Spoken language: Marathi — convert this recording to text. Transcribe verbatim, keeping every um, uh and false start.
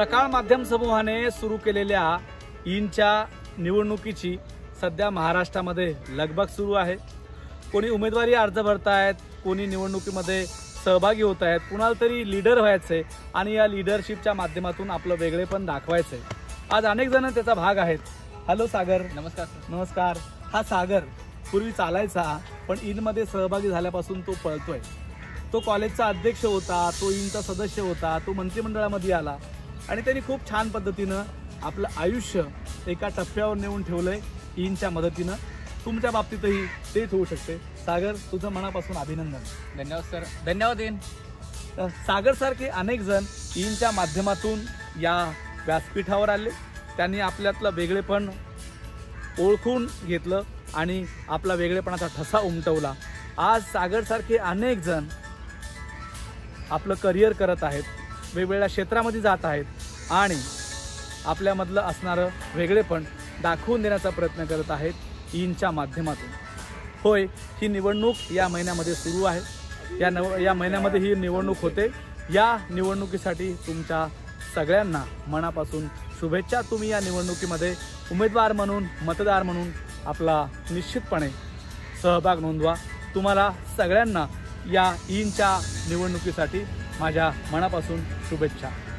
सकाळ माध्यम समूहाने सुरू केलेल्या ईनच्या निवडणुकीची सध्या महाराष्ट्रामध्ये लगबग सुरू आहे। कोणी उमेदवारी अर्ज भरतायत, कोणी निवडणुकीमध्ये सहभागी होत आहेत, कुणाला तरी लीडर व्हायचंय आणि या लीडरशिपच्या माध्यमातून आपलं वेगळेपण दाखवायचंय। आज अनेक जण त्याचा भाग आहेत। हॅलो सागर। नमस्कार। नमस्कार। हा सागर पूर्वी चालायचा, पण ईनमध्ये सहभागी झाल्यापासून तो पळतोय। तो कॉलेजचा अध्यक्ष होता, तो ईनचा सदस्य होता, तो मंत्रिमंडळामध्ये आला आणि त्यांनी खूप छान पद्धतीनं आपलं आयुष्य एका टप्प्यावर नेऊन ठेवलंय ईनच्या मदतीनं। तुमच्या बाबतीतही तेच होऊ शकते। सागर, तुझं मनापासून अभिनंदन। धन्यवाद सर। धन्यवाद ईन। सागर सारखे अनेक जण ईनच्या माध्यमातून या व्यासपीठावर आले, त्यांनी आपल्यातलं वेगळेपण ओळखून घेतलं आणि आपला वेगळेपणाचा ठसा उमटवला। आज सागर सारखे अनेक जण आपलं करिअर करत आहेत, वेगवेगळ्या क्षेत्रामध्ये जात आहेत आणि आपल्यामधलं असणारं वेगळेपण दाखवून देण्याचा प्रयत्न करत आहेत ईनच्या माध्यमातून। होय, ही निवडणूक या महिन्यामध्ये सुरू आहे। या नव या महिन्यामध्ये ही निवडणूक होते। या निवडणुकीसाठी तुमच्या सगळ्यांना मनापासून शुभेच्छा। तुम्ही या निवडणुकीमध्ये उमेदवार म्हणून, मतदार म्हणून आपला निश्चितपणे सहभाग नोंदवा। तुम्हाला सगळ्यांना या ईनच्या निवडणुकीसाठी माझ्या मनापासून शुभेच्छा।